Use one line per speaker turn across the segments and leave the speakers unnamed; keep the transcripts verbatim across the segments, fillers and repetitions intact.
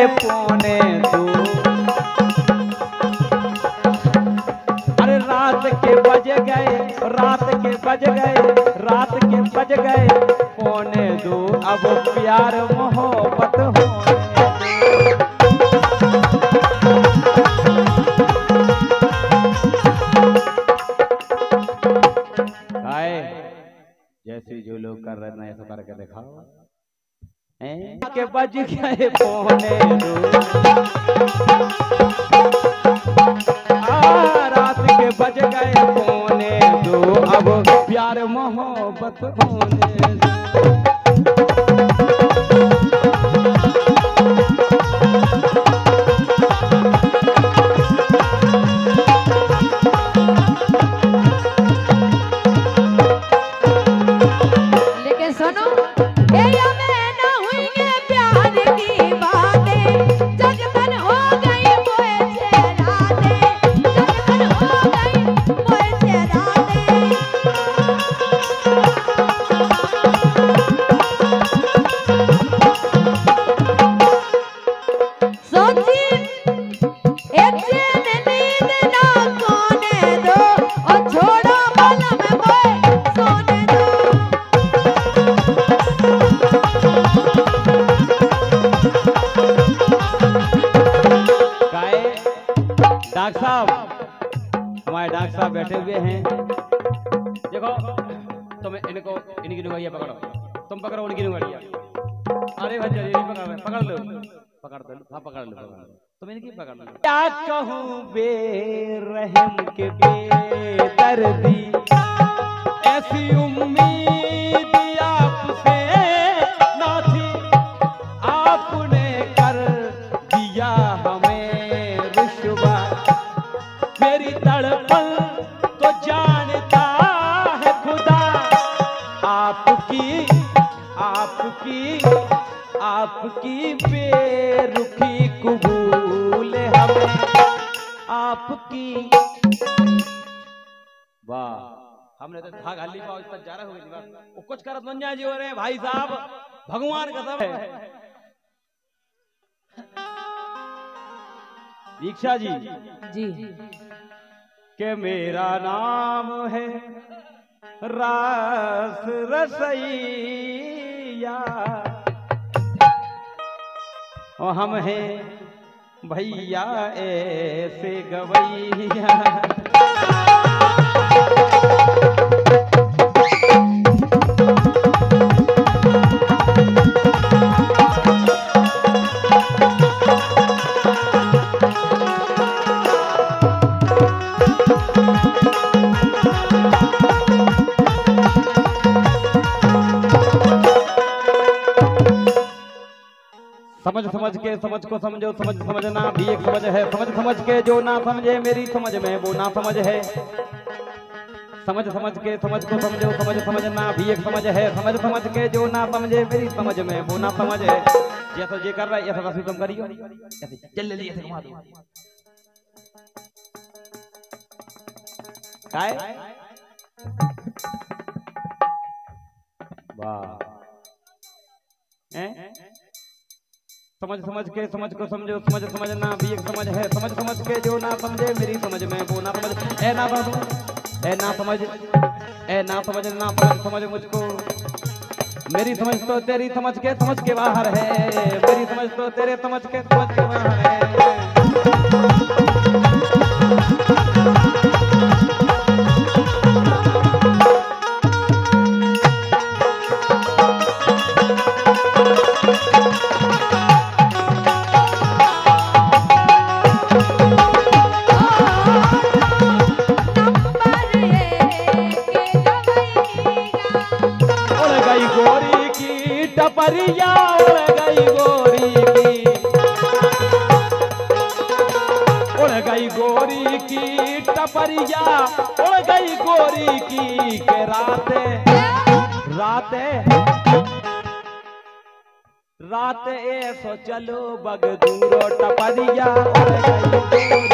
गए पौने दो, अरे रात के बज गए, रात के बज गए, रात के बज गए पौने दो, अब प्यार मोहब्बत होने जैसे जो लोग कर रहे हैं ऐसा करके दिखाओ। के बज गए पौने दो, आ रात के बज गए पौने दो, अब प्यार मोहब्बत होने दो। डॉक्टर साहब, हमारे डॉक्टर साहब बैठे हुए हैं। देखो तुम इनको इनकी नुंगड़िया पकड़ो, तुम पकड़ो उनकी नुंगड़िया। अरे भैया ये पकड़ पकड़ लो, पकड़ दो, हाँ पकड़ लो, तुम इनकी पकड़ लो। क्या कहूँ बेरहम के बेदर्दी, ऐसी उम्मीद आपसे ना थी, आपने कर दिया हमें रुश्वा, मेरी तड़पन तो जानता है खुदा, आपकी आपकी आपकी बेरुखी कबूल हमें, आपकी। वाह, हमने तो धाग हल्ली पाओ इस तक जा रहा होगा, वो कुछ करत बन जाए जी हो रहे भाई साहब, भगवान का सब है। दीक्षा जी
जी
के मेरा नाम है रास रसैया, और हम हैं भैया ऐसे गवैया। समझ समझ के समझ को समझो, समझ समझना भी एक समझ है, समझ समझ के जो ना समझे मेरी समझ में वो ना समझ है। समझ समझ के समझ को समझो, समझ समझना भी एक समझ है, समझ समझ के जो ना समझे मेरी समझ में वो ना समझ है। जैसा ये कर रहा है ऐसा तुम करियो, चल ले ऐसे घुमा दो। काय वाह, समझ समझ के समझ को समझो, समझ समझना भी एक समझ है, समझ समझ के जो ना समझे मेरी समझ में वो ना समझ। ए ना समझ, ए ना समझ, ए ना समझ, ना समझ समझ मुझको, मेरी समझ तो तेरी समझ के समझ के बाहर है, मेरी समझ तो तेरे समझ के समझ के बाहर है। टपरिया उड़ गई गोरी की, उड़ गई गोरी की टपरिया, उड़ गई गोरी की के राते राते राते ऐसो चलो बगदूरो टपरिया, उड़ गई गोरी।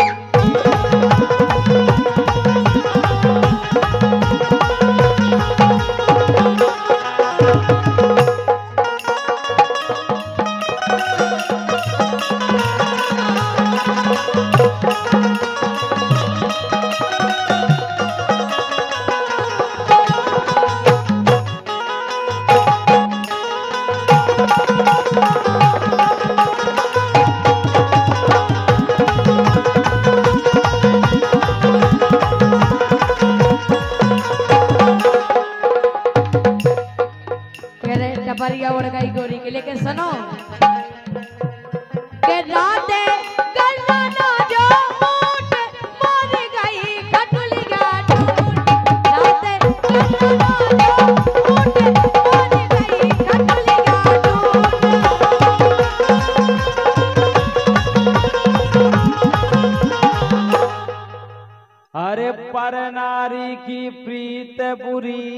पर नारी की प्रीत बुरी,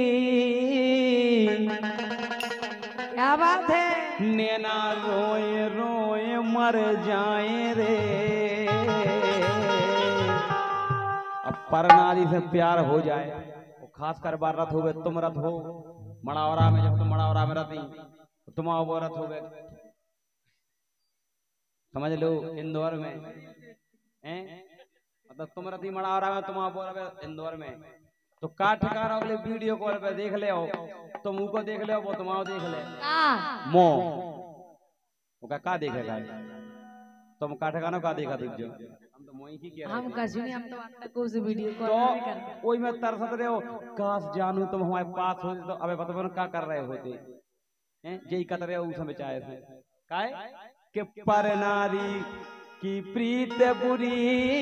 क्या बात है।
नैना रोए रोए मर जाए रे। अब पर नारी से प्यार हो जाए, वो खास कर बार रथ हो गए, तुम रथ हो मड़ावरा में, जब तुम मड़ावरा में रहती तो तुम वो रथ हो गए, समझ लो इंदौर में हैं, मतलब तुम रथी मड़ावरा में, तुम वो इंदौर में, तो का ठिकाना अगले वीडियो कॉल पे देख ले हो, तुम को देख ले, वो तुम देख ले मो वो का, का देखेगा तुम का ठिकाना का देखा तुझ जो, हम तो मोई की कह रहे
हम कछु नहीं, हम तो आज तक उस वीडियो कॉल
तो
नहीं कर
कोई में तरसत रहे हो, काश जानू तुम हमारे पास हो तो अबे बता क्या कर रहे होते हैं, यही कतरे हो उस समय चाहे थे काहे कि पर नारी की प्रीत बुरी,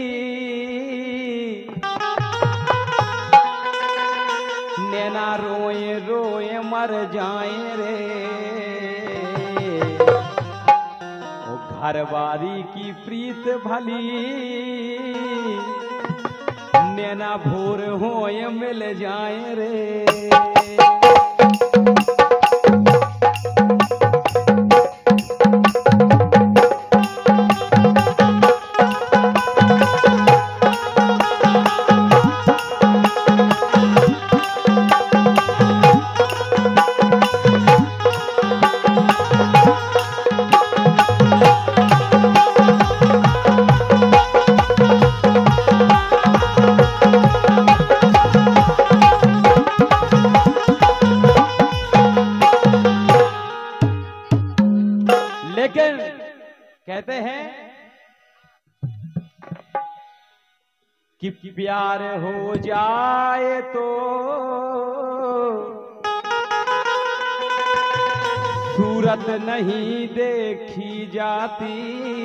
नैना रोए रोए मर जाए रे। वो घरवारी की प्रीत भली, नैना भोर होए मिल जाए रे। लेकिन कहते हैं कि प्यार हो जाए तो सूरत नहीं देखी जाती,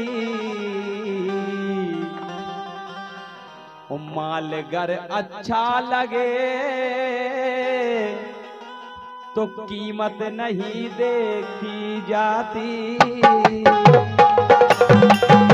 ओ मालगर अच्छा लगे तो कीमत नहीं देखी जाती।